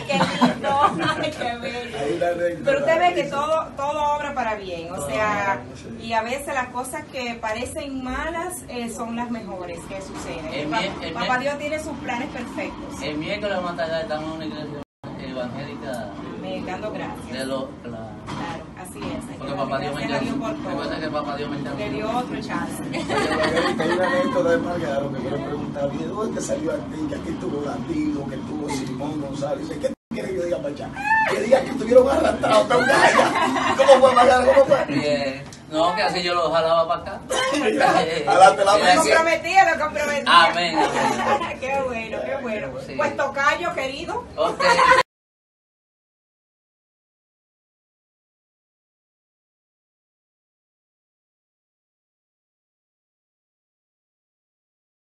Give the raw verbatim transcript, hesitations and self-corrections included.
qué lindo, qué bello. Pero usted ve que todo, todo obra para bien, o sea, y a veces las cosas que parecen malas eh, son las mejores que suceden. El Pa- mie- el Papá mie- Dios tiene sus planes perfectos. El miércoles vamos a estar estamos en una iglesia evangélica Me dando gracias. de los... La, Claro, así es. Hay porque que papá darle Dios me gracias a Dios dio, por recuerda todo. que papá Dios me dio. Le dio otro chance. Hay una anécdota de Margaro que yo le preguntaba, ¿y de dónde salió aquí? Que aquí estuvo Latino, que estuvo Simón González. Dice, ¿qué quiere que yo diga para allá? Que diga que estuvieron arrastrados hasta un allá. ¿Cómo fue, Margaro? ¿Cómo fue? Bien. No, que así yo lo jalaba para acá. Adelante la Lo mano. comprometía, lo comprometía. Amén. Qué bueno, qué bueno. Sí. Pues tocayo, querido. Ok.